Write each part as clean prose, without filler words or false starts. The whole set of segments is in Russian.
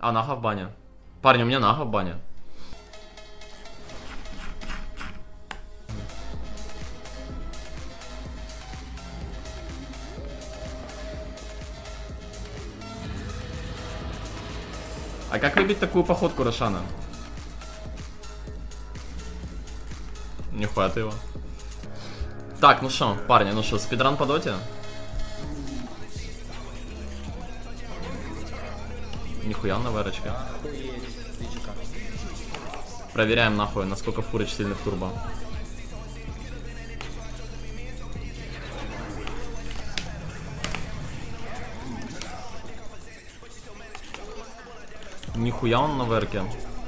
А, Нага в бане. Парни, у меня Нага в бане. А как выбить такую походку Рошана? Нихуя ты его. Так, ну шо, парни, ну шо, спидран по доте? Нихуя на вырочке. Проверяем нахуй, насколько Фурыч сильный в турбо. Нихуя он на верке.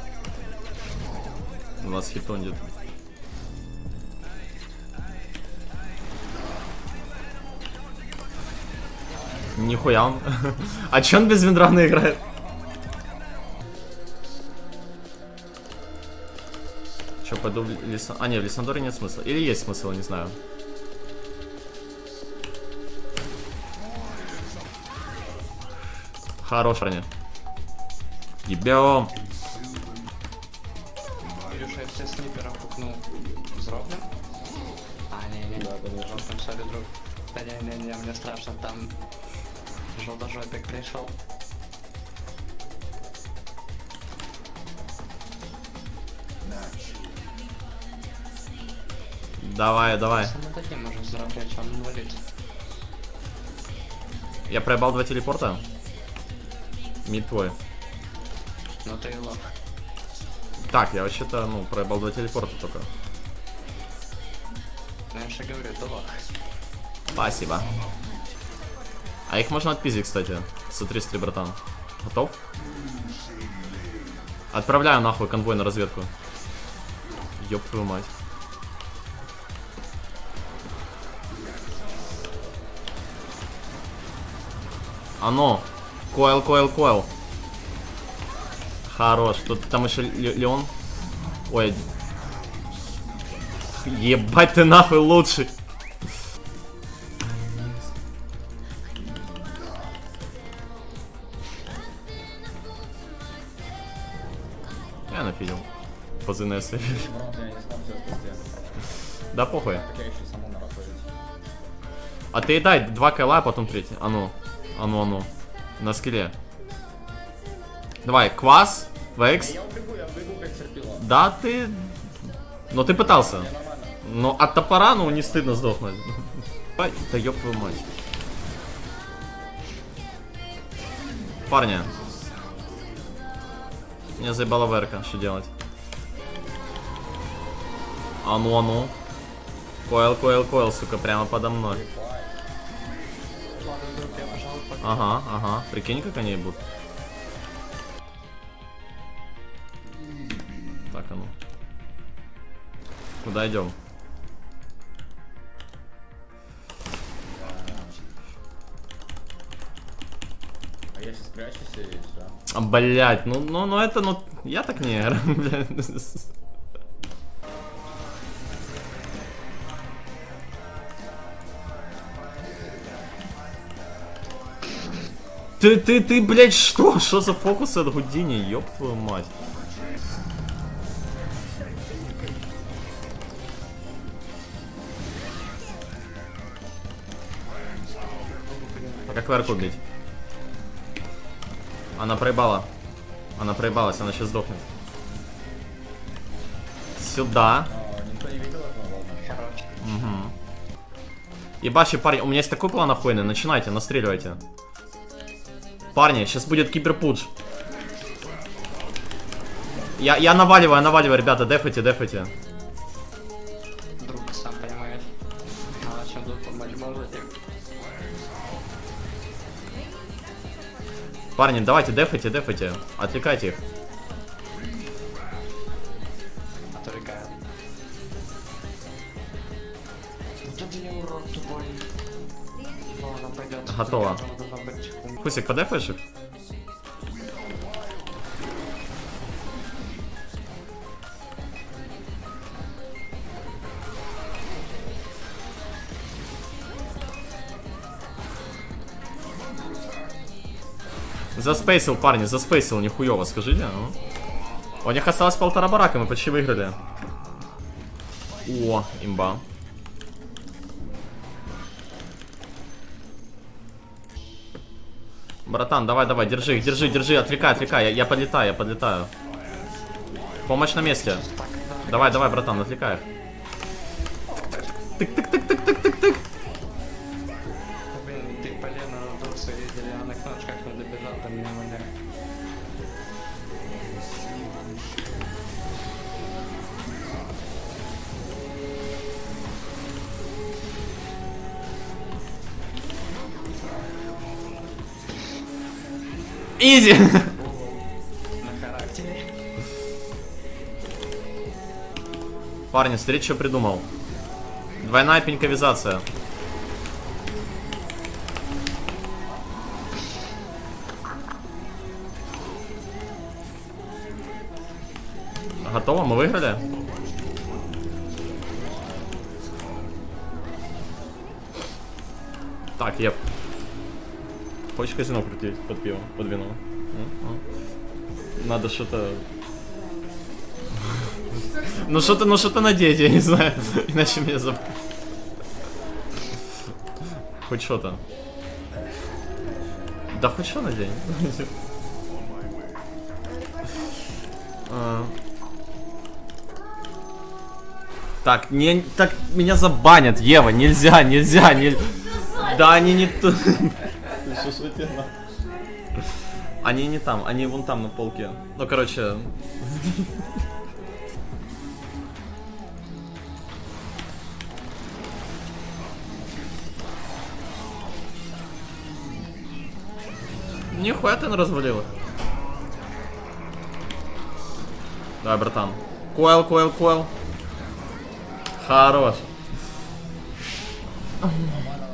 20 хитондит. Нихуя он. А че он без виндрана играет? Че, пойду в Лисан... А, не, в Лиссандоре нет смысла. Или есть смысл, не знаю. Хорош, парни. Ебем. Илюша, я все снайперов купнул. Зроблен? А, не-не, там сори, друг. Да не-не-не, мне страшно, там желтожопик пришел. Давай, давай. Мы таким можем зараблять, он инвалид. Я проебал 2 телепорта. Мид твой. Ну ты его. Так, я вообще-то, ну, проебал 2 телепорта только. Ну я же говорю, ты лох. Спасибо. А их можно отпиздить, кстати. С-300, братан. Готов? Отправляю нахуй конвой на разведку. Ёб твою мать. Оно. Койл, койл, койл. Хорош. Тут там еще Леон. Ой. Ебать ты нахуй лучший. Я нафидел. Позы на СВ. Да похуй. А ты дай 2 кайла, а потом 3. А ну. А ну, а ну. На скилле. Давай, квас, векс. Я убегу как терпила. Да, ты... Но ты пытался. Но от топора, ну, не стыдно сдохнуть. Ай, да ёб твою мать. Парни. Меня заебала верка, что делать? А ну, а ну. Койл, койл, койл, сука, прямо подо мной. Ага, ага. Прикинь, как они будут. Так, а ну. Куда идем? А я сейчас прячусь и все. А, блять, ну это, ну, я так не играю, блядь. Ты, блядь, что? Что за фокус от Гудини? Ёб твою мать. А как верку бить? Она проебала. Она проебалась, она сейчас сдохнет. Сюда. Никто не видел этого волна. Угу. Ебаши, парень, у меня есть такой план охуенный. Начинайте, настреливайте. Парни, сейчас будет киберпудж. Я наваливаю, ребята, дефайте, дефайте. Друг сам понимает. А чем тут помочь можете? Парни, давайте, дефайте, дефайте. Отвлекайте их. Отвлекает. Да ты не урод тупой. Ладно, пойдет. Готово. Хусик, подефаешь их? Заспейсил, парни, заспейсил, нихуёво, скажите. Ну. У них осталось 1,5 барака, мы почти выиграли. О, имба. Братан, давай, давай, держи их, держи, отвлекай, я подлетаю. Помощь на месте. Давай, братан, отвлекай их. Тык. Блин, ты полено надулся, видели, а на кнопочках не добежал, там не могли. Изи! На характере. Парни, смотрите, что придумал. Двойная пеньковизация. Готово? Мы выиграли? Так, Ев. Хочешь казино крутить под пиво, под вино? Надо что-то... Ну что-то надеть, я не знаю. Иначе меня заб... Хоть что-то. Да хоть что надень. Так, не... Так, меня забанят, Ева, нельзя. Да, они не тут. Они не там, они вон там на полке. Ну, короче... Нихуя ты развалил. Давай, братан. Койл. Хорош.